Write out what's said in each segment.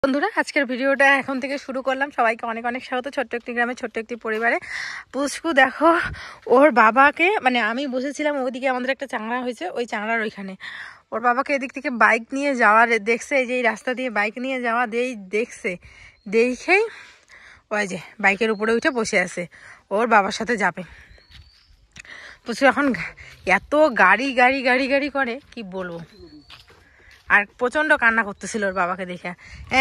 বন্ধুরা আজকের ভিডিওটা এখন থেকে শুরু করলাম। সবাইকে অনেক অনেক স্বাগত ছোট্ট একটি গ্রামে ছোট্ট একটি পরিবারে। পুচকু দেখো ওর বাবাকে, মানে আমি বসেছিলাম ওইদিকে, আমাদের একটা চাংড়া হয়েছে ওই চাংড়ার ওইখানে, ওর বাবাকে এদিক থেকে বাইক নিয়ে যাওয়ার দেখছে, এই যে এই রাস্তা দিয়ে বাইক নিয়ে যাওয়া দেখছে, দেখেই ওই যে বাইকের উপরে উঠে বসে আছে, ওর বাবার সাথে যাবে। পুচকু এখন এত গাড়ি গাড়ি গাড়ি গাড়ি করে কি বলবো, আর প্রচন্ড কান্না করতেছিল ওর বাবাকে দেখে।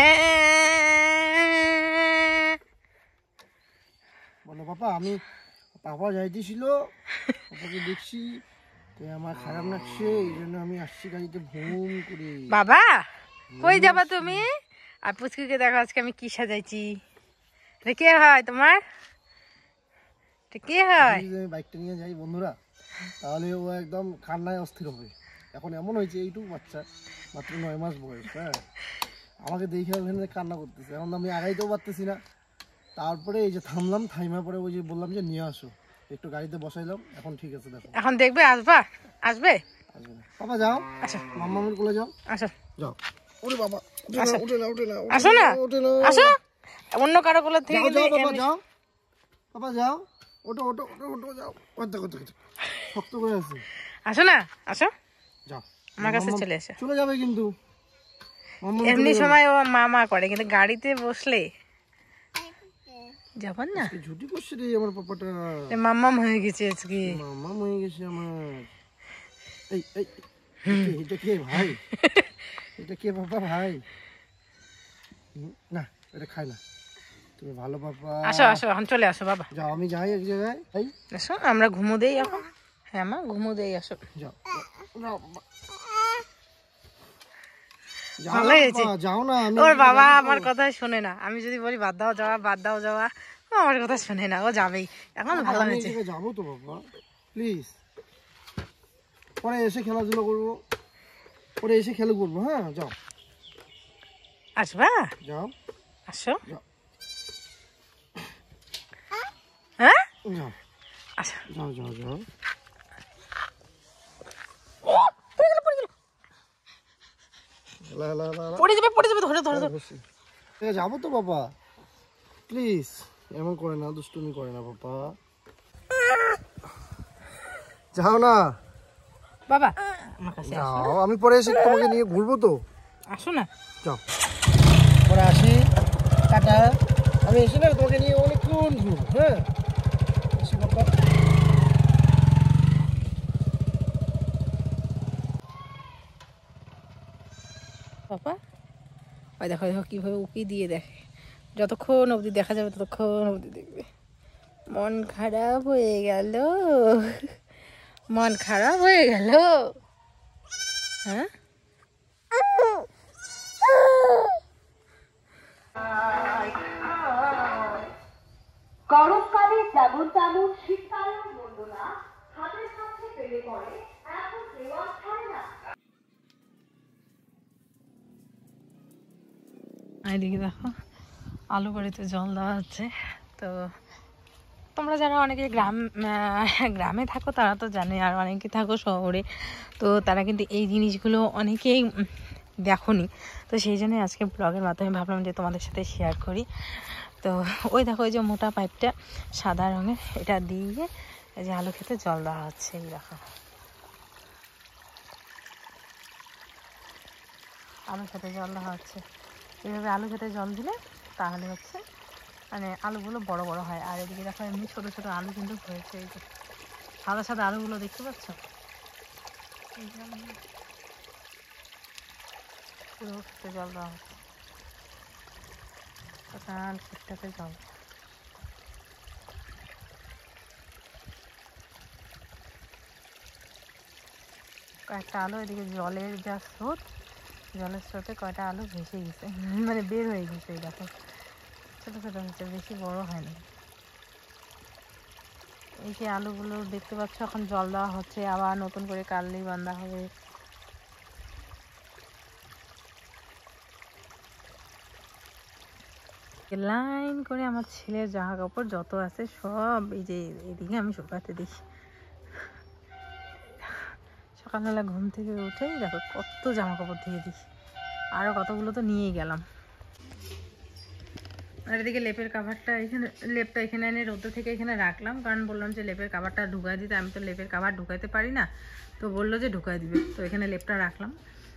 বলো বাবা, আমি বাবা যাইতেছিল, বাবাকে দেখছি, আমার খারাপ লাগছে, এই জন্য আমি আসছি গাড়িতে ভুম করে। বাবা কই যাবা তুমি? আর পুচকুকে দেখো আজকে আমি কি সাজাইছি। এটা কে হয় তোমার? এটা কে হয়? বাইকটা নিয়ে যাই বন্ধুরা, তাহলে ও একদম কান্নায় অস্থির হবে। এখন এমন হয়েছে এইটুকু বাচ্চা, মাত্র 9 মাস বয়স, হ্যাঁ, আমাকে দেখে ওখানে কান্না করতেছে। এখন আমি আগাইতেও পারতেছি না। তারপরে এই যে থামলাম, থাইমা পরে ওই যে বললাম যে নিয়ে আসো, একটু গাড়িতে বসাইলাম। এখন ঠিক আছে, দেখো এখন দেখবে আসবে আসবে না। বাবা যাও, আচ্ছা মাম্মামের কোলে যাও, আসো যাও। ওরে বাবা, আসো উঠে না, আসো না, আসো অন্য কারো কোলে থেকে যাও বাবা, যাও বাবা, যাও, ওটো ওটো ওটো ওটো, যাও। কত শক্ত করে আছে, আসো না, আসো যাও আমার কাছে চলে এসো। চলে যাবে কিন্তু এমনি সময় ও মা করে, কিন্তু গাড়িতে বসলে যাবেন না। ঝুটি করছে রে আমার পাপাটা, মাম্মাম হয়ে গেছে আজকে, মাম্মাম হয়ে গেছে আমার। এই এই এটা কে ভাই? এটা কে বাবা ভাই? না, এটা খাই না। তুমি ভালো বাবা। আসো আসো এখন চলে আসো বাবা, যাও, আমি যাই এক জায়গায়। এই আসো আমরা ঘুমো দেই এখন। হ্যাঁ মা ঘুমো দেই, আসো। যাও যাও ভালো হয়েছে। যাও না, ওর বাবা আমার কথা শুনে না, আমি যদি বলি বাদ দাও যাওয়া, বাদ দাও যাওয়া, ও আমার কথা শুনে না, ও যাবেই। এখন ভালো হয়েছে। যাবো তো বাবা, প্লিজ। পরে এসে খেলাধুলা করবো, পরে এসে খেলা করবো। হ্যাঁ যাও, আসবা, যাও, আসো। যাও, হ্যাঁ যাও, আচ্ছা যাও, যাও, যাও। পড়ে যাবে ধরে ধরে ধরে। যাবো তো বাবা, প্লিজ। এমন করে না, দুষ্টুমি করে না বাবা, যাও না বাবা আমার কাছে যাও। আমি পরে এসে তোমাকে নিয়ে ঘুরবো তো, আসো না। যাও, পরে আসি, টাটা। আমি এসে না তোমাকে নিয়ে অনেকক্ষণ ঘুরবো। হ্যাঁ আসি বাবা। বাবা ওই দেখো দেখো কিভাবে উকি দিয়ে দেখে, যতক্ষণ অবধি দেখা যাবে ততক্ষণ অবধি দেখবে। মন খারাপ হয়ে গেল, মন খারাপ হয়ে গেল। হ্যাঁ গরমকালে যেমন তেমন শীতকালেও বলবো না, হাতের কাছে পেলে পরে এখন দেওয়া ছাড়ে না। এদিকে দেখো আলু বাড়িতে জল দেওয়া হচ্ছে। তো তোমরা যারা অনেকে গ্রামে থাকো তারা তো জানে, আর অনেকে থাকো শহরে, তো তারা কিন্তু এই জিনিসগুলো অনেকেই দেখোনি। তো সেই জন্য আজকে ব্লগের মাধ্যমে ভাবলাম যে তোমাদের সাথে শেয়ার করি। তো ওই দেখো ওই যে মোটা পাইপটা সাদা রঙের, এটা দিয়ে এই যে আলু খেতে জল দেওয়া হচ্ছে। এই দেখো আলু খেতে জল দেওয়া হচ্ছে। এইভাবে আলু খেতে জল দিলে তাহলে হচ্ছে মানে আলুগুলো বড় বড় হয়। আর এদিকে দেখো এমনি ছোটো ছোটো আলু কিন্তু হয়েছে, এই যে সাদা সাদা আলুগুলো দেখতে পাচ্ছ, পুরো খেতে জল দেওয়া হচ্ছে, টোটাল ক্ষেতটাতে জল। কয়েকটা আলু এদিকে জলের যা স্রোত, জলের স্রোতে কয়টা আলু ভেসে গেছে, মানে বের হয়ে গেছে। এই দেখো ছোটো ছোটো হচ্ছে, বেশি বড় হয়নি। এই যে আলুগুলো দেখতে পাচ্ছ এখন জল দেওয়া হচ্ছে, আবার নতুন করে কাললি বাঁধা হবে। লাইন করে আমার ছেলের জামা কাপড় যত আছে সব এই যে এদিকে আমি শুকাতে দিই। সকালবেলা ঘুম থেকে উঠেই দেখো কত জামা কাপড় ধুয়ে দিই, আরও কতগুলো তো নিয়েই গেলাম। আর এদিকে লেপের কাভারটা এখানে, লেপটা এখানে এনে রোদ্র থেকে এখানে রাখলাম, কারণ বললাম যে লেপের কাভারটা ঢুকাই দিতে, আমি তো লেপের কাভার ঢুকাইতে পারি না, তো বললো যে ঢুকাই দিবে, তো এখানে লেপটা রাখলাম।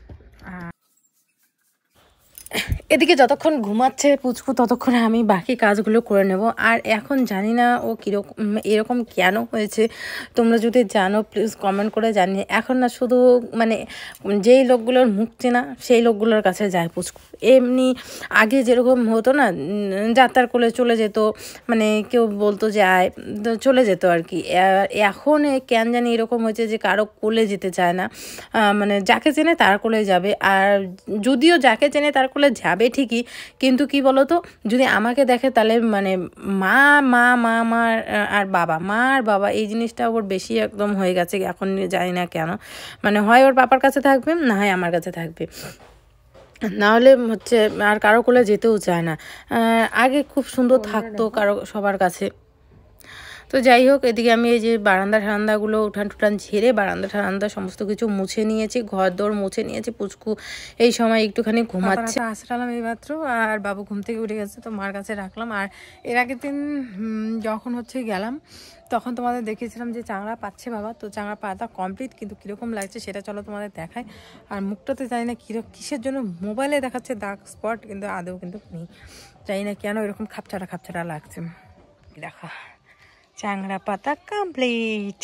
এদিকে যতক্ষণ ঘুমাচ্ছে পুচকু ততক্ষণে আমি বাকি কাজগুলো করে নেব। আর এখন জানি না ও কীরকম এরকম কেন হয়েছে, তোমরা যদি জানো প্লিজ কমেন্ট করে জানিয়ে। এখন না শুধু মানে যেই লোকগুলোর মুখ চেনা সেই লোকগুলোর কাছে যায় পুচকু। এমনি আগে যেরকম হতো না, যাত্রার কোলে চলে যেত, মানে কেউ বলতো যে আয়, তো চলে যেত আর কি। এখন কেন জানি এরকম হয়েছে যে কারো কোলে যেতে চায় না, মানে যাকে চেনে তার কোলে যাবে। আর যদিও যাকে চেনে তার কোলে যাবে ঠিকই, কিন্তু কি বলতো, যদি আমাকে দেখে তাহলে মানে মা মা মা মা আর বাবা, মা আর বাবা এই জিনিসটা ওর বেশি একদম হয়ে গেছে এখন, জানি না কেন। মানে হয় ওর পাপার কাছে থাকবে, না হয় আমার কাছে থাকবে, নাহলে হচ্ছে আর কারো কোলে যেতেও চায় না। আগে খুব সুন্দর থাকতো কারো সবার কাছে। তো যাই হোক, এদিকে আমি এই যে বারান্দা ঠান্দাগুলো উঠান টুটান ঝেড়ে বারান্দা ঠান্ডা সমস্ত কিছু মুছে নিয়েছি, ঘর দৌড় মুছে নিয়েছি। পুচকু এই সময় একটুখানি ঘুমাচ্ছে, আসলাম এইমাত্র, আর বাবু ঘুম থেকে উঠে গেছে, তো মার কাছে রাখলাম। আর এর আগের দিন যখন হচ্ছে গেলাম তখন তোমাদের দেখিয়েছিলাম যে চাংড়া পাচ্ছে বাবা, তো চাংড়া পাতা কমপ্লিট, কিন্তু কীরকম লাগছে সেটা চলো তোমাদের দেখায়। আর মুখটাতে জানি না কিসের জন্য মোবাইলে দেখাচ্ছে দাগ স্পট, কিন্তু আদৌ কিন্তু নেই, জানি না কেন এরকম খাপছাড়া খাপছাড়া লাগছে। দেখো চাংড়া পাতা কমপ্লিট,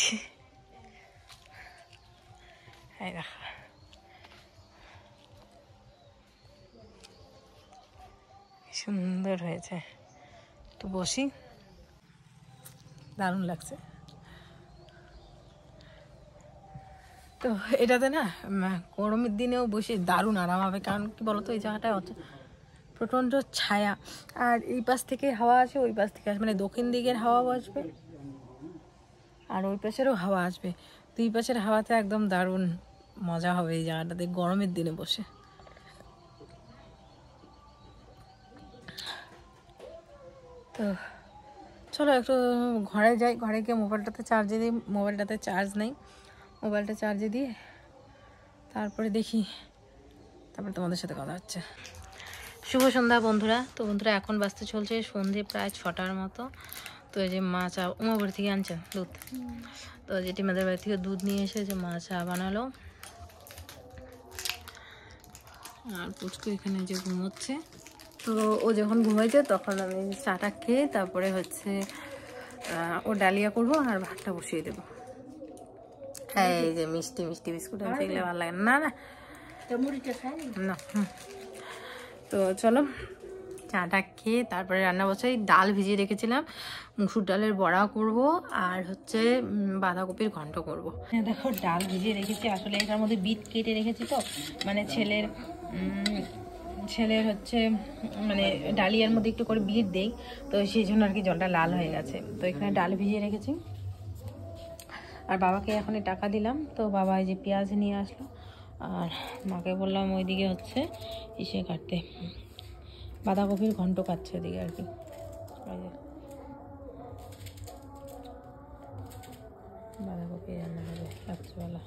এই দেখো সুন্দর হয়েছে। তো বসি, দারুণ লাগছে। তো এটাতে না গরমের দিনেও বসে দারুণ আরাম হবে, কারণ কি বলতো এই জায়গাটায় হচ্ছে প্রচণ্ড ছায়া, আর এই পাশ থেকে হাওয়া আসে, ওই পাশ থেকে আসে, মানে দক্ষিণ দিকের হাওয়া আসবে আর ওই পাশেরও হাওয়া আসবে, দুই পাশের হাওয়াতে একদম দারুণ মজা হবে এই জায়গাটাতে গরমের দিনে বসে। তো চলো একটু ঘরে যাই, ঘরে গিয়ে মোবাইলটাতে চার্জে দিই, মোবাইলটাতে চার্জ নেই, মোবাইলটা চার্জে দিয়ে তারপরে দেখি, তারপরে তোমাদের সাথে কথা হচ্ছে। শুভ সন্ধ্যা বন্ধুরা। তো বন্ধুরা এখন বাজতে চলছে সন্ধে প্রায় 6টার মতো। তো এই যে মা চা উমা বাড়ি থেকে আনছে দুধ, তো জেঠিমাদের বাড়ি থেকে দুধ নিয়ে এসে যে মা চা বানালো, আর পুচকু এখানে যে ঘুমোচ্ছে। তো ও যখন ঘুমাইছে তখন আমি চাটা খেয়ে তারপরে হচ্ছে ও ডালিয়া করবো আর ভাতটা বসিয়ে দেবো। এই যে মিষ্টি মিষ্টি বিস্কুট আমি খেলে ভালো লাগে না, না না। তো চলো চাটা খেয়ে তারপরে রান্না বসাই। ডাল ভিজিয়ে রেখেছিলাম, মুসুর ডালের বড়া করব, আর হচ্ছে বাঁধাকপির ঘন্ট করব। হ্যাঁ দেখো ডাল ভিজিয়ে রেখেছি, আসলে এটার মধ্যে বিট কেটে রেখেছি, তো মানে ছেলের হচ্ছে মানে ডালিয়ার মধ্যে একটু করে বিট দেই, তো সেই জন্য আর কি জলটা লাল হয়ে গেছে। তো এখানে ডাল ভিজিয়ে রেখেছি, আর বাবাকে এখন টাকা দিলাম, তো বাবা এই যে পেঁয়াজ নিয়ে আসলো, আর মাকে বললাম ওইদিকে হচ্ছে ইসে কাটতে, বাঁধাকপির ঘন্ট কাটছে ওদিকে আর কি। বাঁধাকপি রান্না হবে রাত্রিবেলা।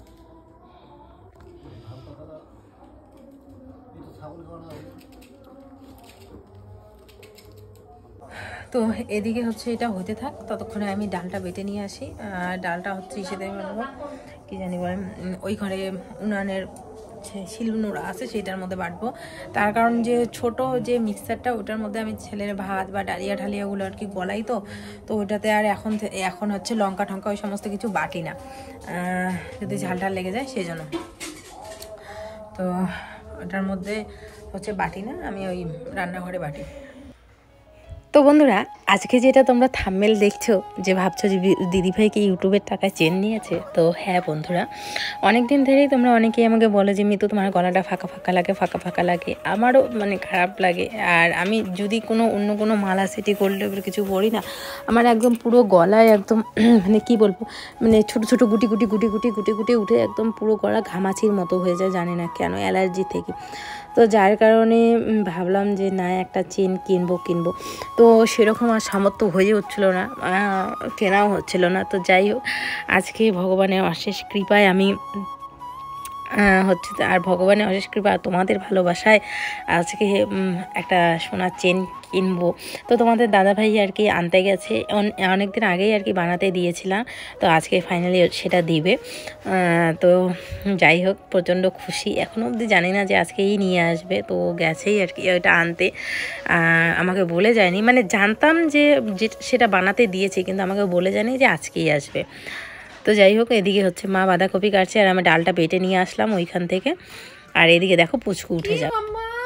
তো এদিকে হচ্ছে এটা হতে থাক, ততক্ষণে আমি ডালটা বেটে নিয়ে আসি। ডালটা হচ্ছে ইসেতে বানাবো, কি জানি বলেন, ওই ঘরে উনানের শিলনোড়া আছে সেটার মধ্যে বাটবো। তার কারণ যে ছোট যে মিক্সারটা ওটার মধ্যে আমি ছেলের ভাত বা ডালিয়া ঢালিয়াগুলো আর কি গলাই, তো ওটাতে আর এখন হচ্ছে লঙ্কা টঙ্কা ওই সমস্ত কিছু বাটি না, যদি ঝাল ঝাল লেগে যায় সেই জন্য। তো ওটার মধ্যে হচ্ছে বাটি না, আমি ওই রান্নাঘরে বাটি। তো বন্ধুরা আজকে যেটা তোমরা থাম্বনেল দেখছো, যে ভাবছো যে দিদিভাইকে ইউটিউবের টাকায় চেন নিয়েছে, তো হ্যাঁ বন্ধুরা, অনেক দিন ধরেই তোমরা অনেকেই আমাকে বলে যে মিতু তোমার গলাটা ফাঁকা ফাঁকা লাগে, ফাঁকা ফাঁকা লাগে, আমারও মানে খারাপ লাগে। আর আমি যদি অন্য কোনো মালা সেটি করলে কিছু পড়ি না, আমার একদম পুরো গলায় একদম মানে কি বলবো, মানে ছোটো ছোটো গুটি গুটি গুটি গুটি গুটি গুটি উঠে একদম পুরো গলা ঘামাচির মতো হয়ে যায়, জানি না কেন, অ্যালার্জি থেকে। তো যার কারণে ভাবলাম যে না একটা চেন কিনবো, তো সেরকম আর সামর্থ্য হয়ে হচ্ছিলো না, কেনাও হচ্ছিলো না। তো যাই হোক, আজকে ভগবানের অশেষ কৃপায় আমি হচ্ছে আর ভগবানের অশেষ কৃপা তোমাদের ভালোবাসায় আজকে একটা সোনার চেন কিনবো। তো তোমাদের দাদাভাই আর কি আনতে গেছে, অনেক দিন আগেই আর কি বানাতে দিয়েছিলাম, তো আজকে ফাইনালি সেটা দিবে। তো যাই হোক প্রচণ্ড খুশি, এখনও অবধি জানি না যে আজকেই নিয়ে আসবে, তো গেছেই আর কি ওইটা আনতে। আমাকে বলে যায়নি, মানে জানতাম যে সেটা বানাতে দিয়েছে কিন্তু আমাকে বলে যায়নি যে আজকেই আসবে। তো যাই হোক এদিকে হচ্ছে মা বাঁধাকপি কাটছে আর আমি ডালটা বেটে নিয়ে আসলাম ওইখান থেকে। আর এদিকে দেখো পুচকু উঠে যাবে।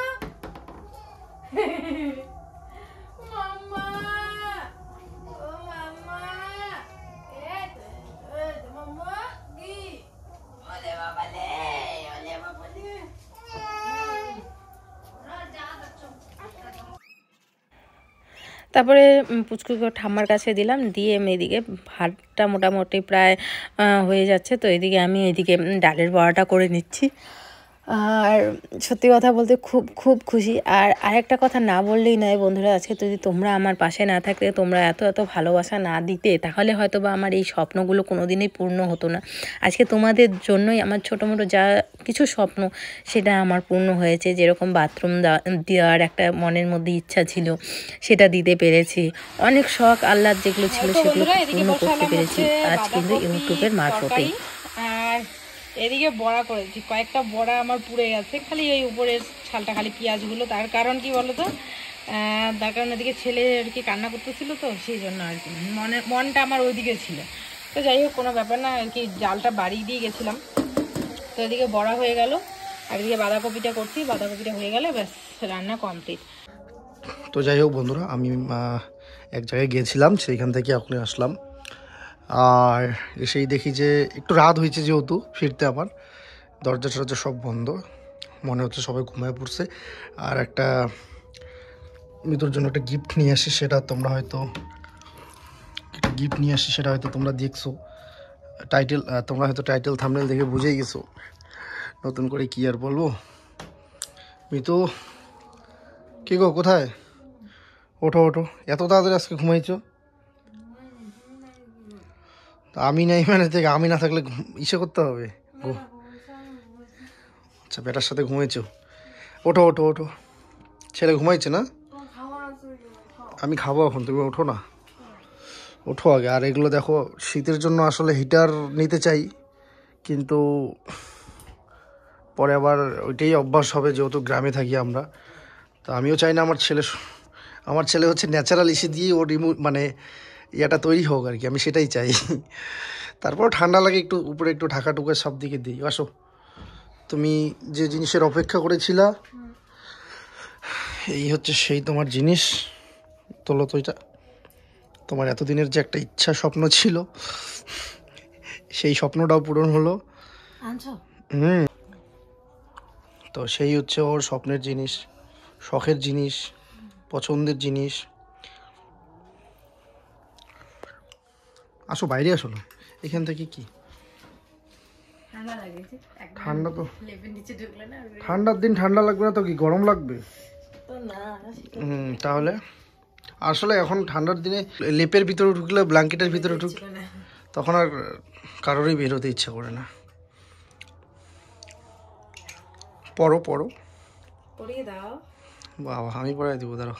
তারপরে পুচকুকে ঠাম্মার কাছে দিলাম, দিয়ে আমি এদিকে ভাতটা মোটামুটি প্রায় হয়ে যাচ্ছে, তো এদিকে আমি এদিকে ডালের বড়াটা করে নিচ্ছি। আর সত্যি কথা বলতে খুব খুব খুশি। আর আরেকটা কথা না বললেই নয় বন্ধুরা, আজকে যদি তোমরা আমার পাশে না থাকতে, তোমরা এত এত ভালোবাসা না দিতে, তাহলে হয়তো বা আমার এই স্বপ্নগুলো কোনো দিনই পূর্ণ হতো না। আজকে তোমাদের জন্যই আমার ছোটো মোটো যা কিছু স্বপ্ন সেটা আমার পূর্ণ হয়েছে। যেরকম বাথরুম দেওয়ার একটা মনের মধ্যে ইচ্ছা ছিল, সেটা দিতে পেরেছি। অনেক শখ আহ্লাদ যেগুলো ছিল সেগুলো পূর্ণ করতে পেরেছি আজ কিন্তু ইউটিউবের মারফতে। আর এদিকে বড়া করেছি, কয়েকটা বড়া আমার পুড়ে গেছে, খালি ওই উপরের ছালটা, খালি পেঁয়াজগুলো। তার কারণ কি বলো তো, তার কারণ এদিকে ছেলে আর কি কান্না করতেছিল, তো সেই জন্য আর কি মনটা আমার ওইদিকে ছিল। তো যাই হোক কোনো ব্যাপার না, আর কি জালটা বাড়িয়ে দিয়ে গেছিলাম। তো এদিকে বড়া হয়ে গেল, আর এদিকে বাঁধাকপিটা করছি, বাঁধাকপিটা হয়ে গেলে ব্যাস রান্না কমপ্লিট। তো যাই হোক বন্ধুরা, আমি এক জায়গায় গিয়েছিলাম, সেইখান থেকে এখন আসলাম। আর এসেই দেখি যে একটু রাত হয়েছে, যেহেতু ফিরতে আমার দরজা টরজা সব বন্ধ, মনে হচ্ছে সবাই ঘুমায় পড়ছে। আর একটা মৃত্যুর জন্য একটা গিফট নিয়ে আসি, সেটা তোমরা হয়তো দেখছো তোমরা হয়তো টাইটেল থাম্বনেল দেখে বুঝেই গেছো। নতুন করে কি আর বলবো। মৃত্যু কি গো, কোথায়? ওঠো ওঠো, এত তাড়াতাড়ি আজকে ঘুমাইছো? আমি নাই মানে থেকে, আমি না থাকলে ইসে করতে হবে। আচ্ছা বেটার সাথে ঘুমাইছো, ওঠো ওঠো ওঠো। ছেলে ঘুমাইছে না? আমি খাবো এখন, তুমি ওঠো না, ওঠো আগে। আর এগুলো দেখো, শীতের জন্য আসলে হিটার নিতে চাই, কিন্তু পরে আবার ওইটাই অভ্যাস হবে, যেহেতু গ্রামে থাকি আমরা। তো আমিও চাই না আমার ছেলে হচ্ছে ন্যাচারাল ইসে দিয়ে ও মানে ইয়াটা তৈরি হোক আর কি, আমি সেটাই চাই। তারপর ঠান্ডা লাগে একটু, উপরে একটু ঢাকা টুকা সব দিকে দিই। আসো, তুমি যে জিনিসের অপেক্ষা করেছিলা, এই হচ্ছে সেই তোমার জিনিস। তোলো তো, এটা তোমার এতদিনের যে একটা ইচ্ছা স্বপ্ন ছিল, সেই স্বপ্নটাও পূরণ হলো। তো সেই হচ্ছে ওর স্বপ্নের জিনিস, শখের জিনিস, পছন্দের জিনিস। আসো বাইরে, আসো না এখান থেকে। কি ঠান্ডা? তো ঠান্ডার দিন ঠান্ডা লাগবে না তো কি, গরম লাগবে? তাহলে আসলে এখন ঠান্ডার দিনে লেপের ভিতরে ঢুকলে, ব্ল্যাঙ্কেটের ভিতরে ঢুকলে তখন আর কারোরই বের হতে ইচ্ছা করে না। পড়ো পড়ো, পরিয়ে দাও বাবা, আমি পড়াই দেবো, দাঁড়াও।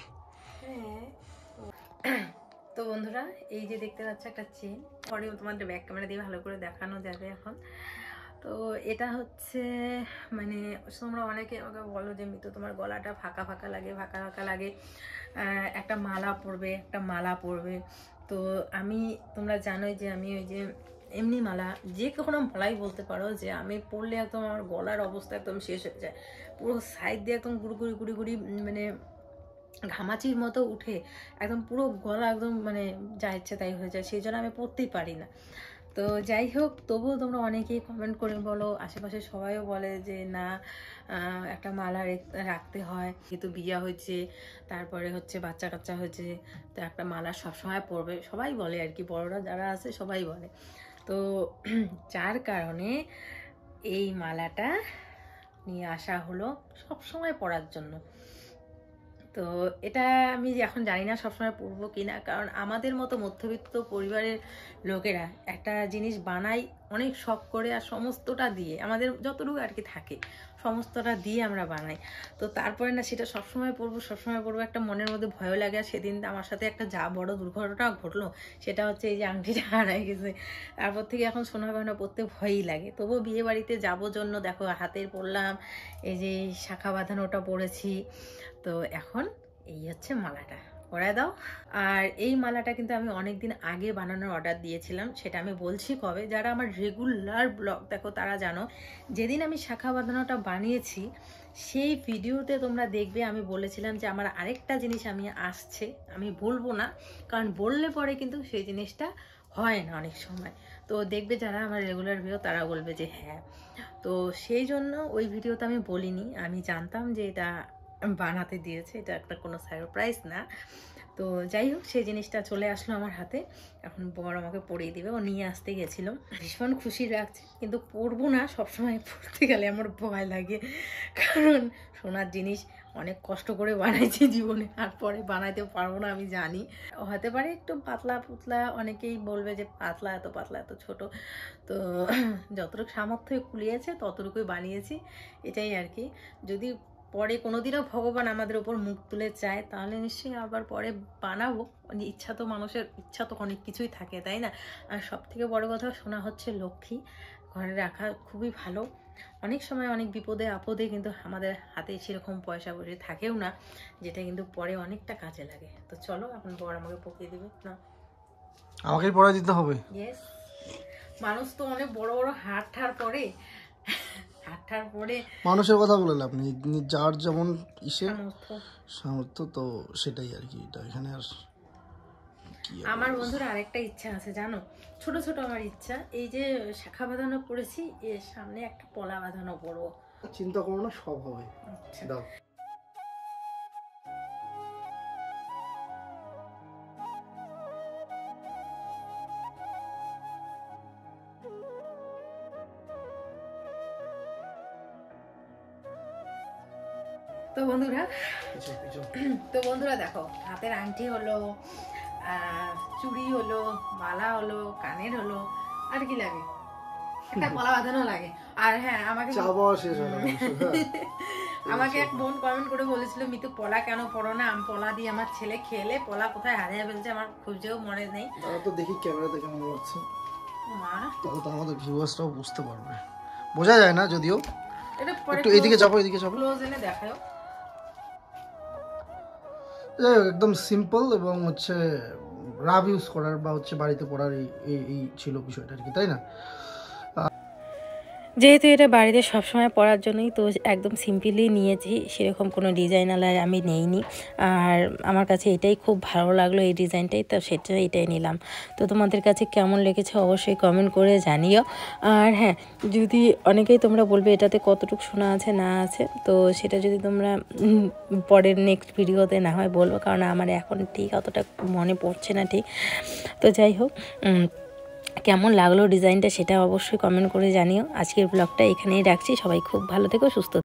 তো বন্ধুরা, এই যে দেখতে পাচ্ছ একটা চেন, পরে তোমাদের ব্যাক ক্যামেরা দিয়ে ভালো করে দেখানো যাবে এখন। তো এটা হচ্ছে মানে তোমরা অনেকে আমাকে বলো যে মিতু তোমার গলাটা ফাঁকা ফাঁকা লাগে, ফাঁকা ফাঁকা লাগে, একটা মালা পরবে। তো আমি, তোমরা জানোই যে আমি ওই যে এমনি মালা, যে কোনো মালাই বলতে পারো, যে আমি পরলে একদম আমার গলার অবস্থা একদম শেষ হয়ে যায়, পুরো সাইড দিয়ে একদম গুড়ি গুড়ি গুড়ি গুড়ি মানে ঘামাচির মতো উঠে একদম পুরো গলা একদম মানে যা ইচ্ছে তাই হয়ে যায়, সেই জন্য আমি পরতেই পারি না। তো যাই হোক, তবুও তোমরা অনেকেই কমেন্ট করে বলো, আশেপাশে সবাইও বলে যে না একটা মালা রাখতে হয়, যেহেতু বিয়ে হয়েছে, তারপরে হচ্ছে বাচ্চা কাচ্চা হয়েছে, তো একটা মালা সবসময় পরবে, সবাই বলে আর কি, বড়রা যারা আছে সবাই বলে। তো যার কারণে এই মালাটা নিয়ে আসা হলো সব সময় পরার জন্য। তো এটা আমি এখন জানি না সবসময় পরবো কিনা, কারণ আমাদের মতো মধ্যবিত্ত পরিবারের লোকেরা একটা জিনিস বানাই অনেক শখ করে আর সমস্তটা দিয়ে, আমাদের যতটুকু আর কি থাকে সমস্তটা দিয়ে আমরা বানাই। তো তারপরে না সেটা সবসময় পরবো একটা মনের মধ্যে ভয় লাগে। আর সেদিন আমার সাথে একটা যা বড় দুর্ঘটনা ঘটলো, সেটা হচ্ছে এই যে আংটিটা হারাই গেছে। তারপর থেকে এখন সোনা গয়না পরতে ভয়ই লাগে। তবুও বিয়ে বাড়িতে যাবো জন্য দেখো হাতের পরলাম, এই যে শাখা বাঁধানোটা পরেছি। তো এখন এই হচ্ছে মালাটা পরায় দাও। আর এই মালাটা কিন্তু আমি অনেকদিন আগে বানানোর অর্ডার দিয়েছিলাম, সেটা আমি বলছি কবে। যারা আমার রেগুলার ব্লগ দেখো তারা জানো, যেদিন আমি শাখা বাঁধানোটা বানিয়েছি সেই ভিডিওতে তোমরা দেখবে আমি বলেছিলাম যে আমার আরেকটা জিনিস আমি আসছে, আমি বলবো না, কারণ বললে পরে কিন্তু সেই জিনিসটা হয় না অনেক সময়। তো দেখবে যারা আমার রেগুলার ভিডিও তারা বলবে যে হ্যাঁ। তো সেই জন্য ওই ভিডিওতে আমি বলিনি, আমি জানতাম যে এটা বানাতে দিয়েছে, এটা একটা কোনো সারপ্রাইজ না। তো যাই হোক, সেই জিনিসটা চলে আসলো আমার হাতে, এখন বর আমাকে পরিয়ে দিবে, ও নিয়ে আসতে গেছিলো। ভীষণ খুশি লাগছে, কিন্তু পরবো না, সবসময় পরতে গেলে আমার ভয় লাগে, কারণ সোনার জিনিস অনেক কষ্ট করে বানাইছি জীবনে, আর পরে বানাইতে পারবো না আমি জানি। হতে পারে একটু পাতলা পুতলা, অনেকেই বলবে যে পাতলা এত ছোট। তো যতটুকু সামর্থ্য কুলিয়েছে ততটুকুই বানিয়েছি, এটাই আর কি। যদি পরে কোনোদিনও ভগবান আমাদের ওপর মুখ তুলে চায় তাহলে নিশ্চয়ই আবার পরে বানাবো। ইচ্ছা তো মানুষের ইচ্ছা তো অনেক কিছুই থাকে, তাই না? আর সব থেকে বড় কথা, সোনা হচ্ছে লক্ষ্মী, ঘরে রাখা খুবই ভালো। অনেক সময় অনেক বিপদে আপদে কিন্তু আমাদের হাতে সেরকম পয়সা বসে থাকেও না, যেটা কিন্তু পরে অনেকটা কাজে লাগে। তো চলো এখন বর আমাকে পকিয়ে দিবে না, আমাকেই পড়াই দিতে হবে। ইয়েস, মানুষ তো অনেক বড় বড় হাত ঠার পরে, হাতটার পরে মানুষের কথা বলে লাভ নেই, যার যেমন ইসে সামর্থ্য, তো সেটাই আর কি। এটা এখানে আর কি। আমার বন্ধুরা আরেকটা ইচ্ছা আছে জানো, ছোট ছোট আমার ইচ্ছা, এই যে শাখা বাঁধানো পড়েছি, এর সামনে একটা পলা বাঁধানো পরবো। চিন্তা করো না, সব হবে। দাও। তো বন্ধুরা দেখো, হাতের আংটি হলো, চুড়ি হলো, মালা হলো, কানের হলো, আর কি লাগে, একটা পলা বাঁধানো লাগে। আর হ্যাঁ, আমাকে আমাকে এক বোন কমেন্ট করে বলেছিল, মিতু পলা কেন পড়ো না? আমি পলা দিয়ে আমার ছেলে খেলে পলা কোথায় হারিয়ে ফেলছে, আমার খুঁজেও মনে নেই। তারা তো দেখি ক্যামেরাতে কেমন লাগছে, মা তখন তো আমাদের ভিউয়ার্সরাও বুঝতে পারবে। বোঝা যায় না যদিও। একটু এইদিকে যাবো, এদিকে যাবো, ক্লোজ এনে দেখাও। একদম সিম্পল এবং হচ্ছে রাব ইউজ করার বা হচ্ছে বাড়িতে পড়ার এই ছিল বিষয়টা আর কি, তাই না? যেহেতু এটা বাড়িতে সবসময় পরার জন্যই, তো একদম সিম্পলি নিয়েছি, সেরকম কোনো ডিজাইনার আমি নেইনি। আর আমার কাছে এটাই খুব ভালো লাগলো, এই ডিজাইনটাই, তো এটাই নিলাম। তো তোমাদের কাছে কেমন লেগেছে অবশ্যই কমেন্ট করে জানিও। আর হ্যাঁ, যদি অনেকেই তোমরা বলবে এটাতে কতটুকু শোনা আছে না আছে, তো সেটা যদি তোমরা পরের নেক্সট ভিডিওতে না হয় বলবো, কারণ আমার এখন ঠিক অতটা মনে পড়ছে না ঠিক। তো যাই হোক, কেমন লাগলো ডিজাইনটা সেটা অবশ্যই কমেন্ট করে জানিও। আজকের ব্লগটা এখানেই রাখছি, সবাই খুব ভালো থেকো, সুস্থ